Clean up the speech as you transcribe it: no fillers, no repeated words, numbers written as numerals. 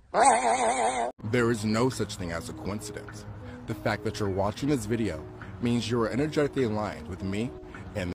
There is no such thing as a coincidence. The fact that you're watching this video means you are energetically aligned with me